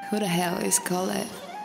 Who the hell is Colette?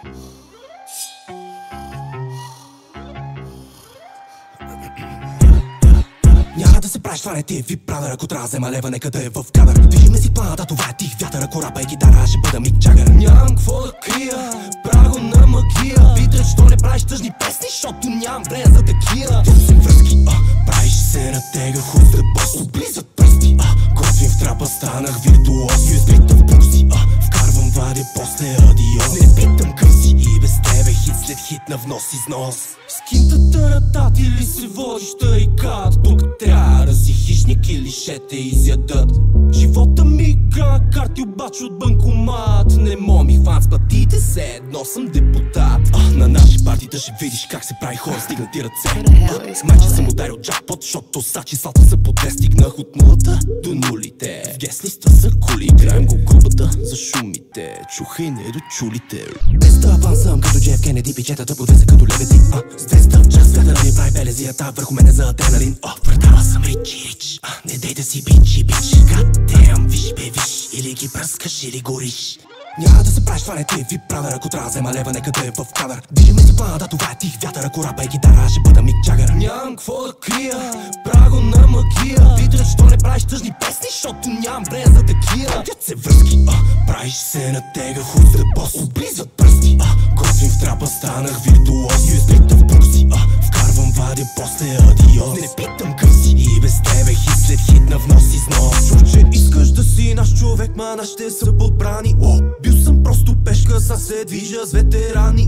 Няма да се правиш, това не ти е вип брадър. Ако трябва да взема лева, нека да е в кадър. Движиме си планата, това е тих вятър. Ако рапа и гитара, ще бъда Мик Джагър. Нямам какво да крия, праго на магия. Питай, що не правиш тъжни песни, защото нямам време за такива. Си връзки, правиш се на тега, хуй да бос, облизат пръсти. Готвим в трапа, станах виртуоз. USB-та в бурси, вкарвам, вадя, после адиоз. Не питам къв си и без тебе, хит след хит на внос износ. С кинтата на тати ли се водиш тарикат? Тук трябва да си хищник или ще те изядат. Живота ми игра на карти, обаче от банкомат. Не мога ми хванат с платите, все едно съм депутат. На наши партита ще видиш как се прави хора, стигнати ръце. Значи съм ударил джакпот, защото са числата са по 2. Стигнах от нулата до нулите. В гест-листа са кули, играем го групата за шумите. Чуха и не дочулите. Без таван съм като Джеф Кенеди, пичетата по 2 са като лебеди. С 200 в час вятъра ми прави белезията върху мене за адреналин. Вратава съм Ричи, Рич, не дей да си бичи, бич. God damn, виж бе виж, или ги пръскаш или гориш. Няма да се правиш, това не ти е вип брадър. Ако трябва да взема лева, нека да е в кадър. Движиме си планата, това е тих вятър. Ако рапа и гитара, ще бъда Мик Джагър. Нямам какво да крия, праго на магия. Питай, що не правиш тъжни песни, защото нямам време за такива. Дет се връзки, правиш се на тега, хуй да бос, облизват пръсти. Готвим в трапа, станах виртуоз. USB-та в бурси, вкарвам, вадя, после адиоз. Не питам къв си и без тебе, хит след хит на внос износ. Чух, че искаш да си наш човек, ма нашите са подбрани. Бил съм просто пешка, са се движа с ветерани.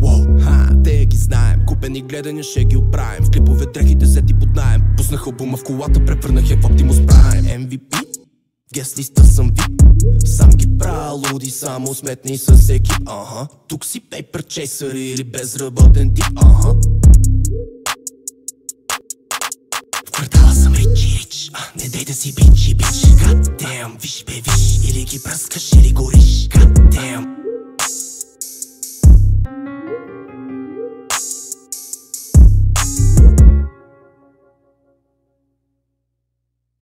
Те ги знаем, купени гледания ще ги оправим. В клипове дрехите сети под наем. Пуснах албума в колата, превърнах я в Optimus Prime. MVP, гест-листа съм вип. Сам ги правя луди, само сметни с екип. Тук си paper chaser или безработен тип. В квартала съм Ричи, Рич, не дей да си бичи, бич. God damn, виж бе виж, или ги пръскаш или гориш. God damn.